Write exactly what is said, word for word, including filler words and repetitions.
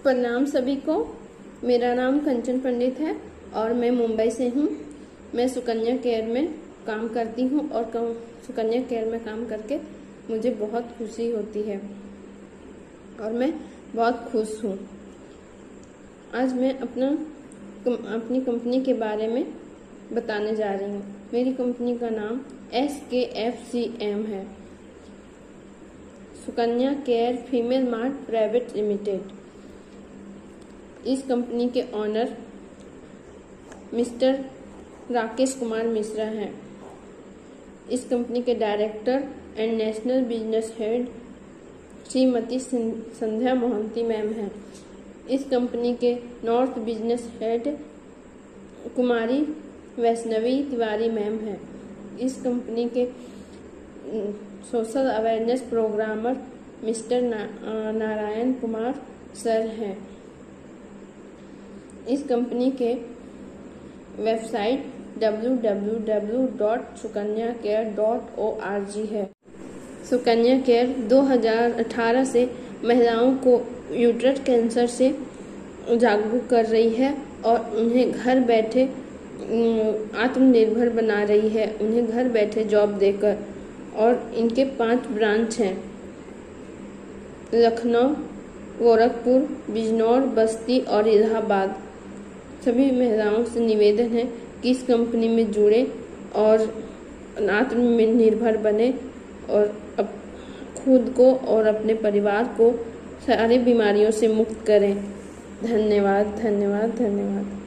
प्रणाम सभी को। मेरा नाम कंचन पंडित है और मैं मुंबई से हूँ। मैं सुकन्या केयर में काम करती हूँ और सुकन्या केयर में काम करके मुझे बहुत खुशी होती है और मैं बहुत खुश हूँ। आज मैं अपना अपनी कंपनी के बारे में बताने जा रही हूँ। मेरी कंपनी का नाम एस के एफ सी एम है, Sukanya care female mart private limited. इस कंपनी के ऑनर मिस्टर राकेश कुमार मिश्रा हैं। इस कंपनी के director and national business head Shrimati Sandhya Mohanty ma'am हैं। इस कंपनी के north business head Kumari Vaishnavi Tiwari ma'am हैं। इस कंपनी के सोशल अवेयरनेस प्रोग्रामर मिस्टर ना, नारायण कुमार सर हैं। इस कंपनी के website W W W dot Sukanya care dot O R G है। सुकन्या केयर दो हज़ार अठारह से महिलाओं को यूट्रस कैंसर से जागरूक कर रही है और उन्हें घर बैठे आत्मनिर्भर बना रही है, उन्हें घर बैठे जॉब देकर। और इनके पांच ब्रांच हैं, लखनऊ, गोरखपुर, बिजनौर, बस्ती और इलाहाबाद। सभी महिलाओं से निवेदन है कि इस कंपनी में जुड़े और आत्मनिर्भर बने और अब खुद को और अपने परिवार को सारी बीमारियों से मुक्त करें। धन्यवाद धन्यवाद धन्यवाद।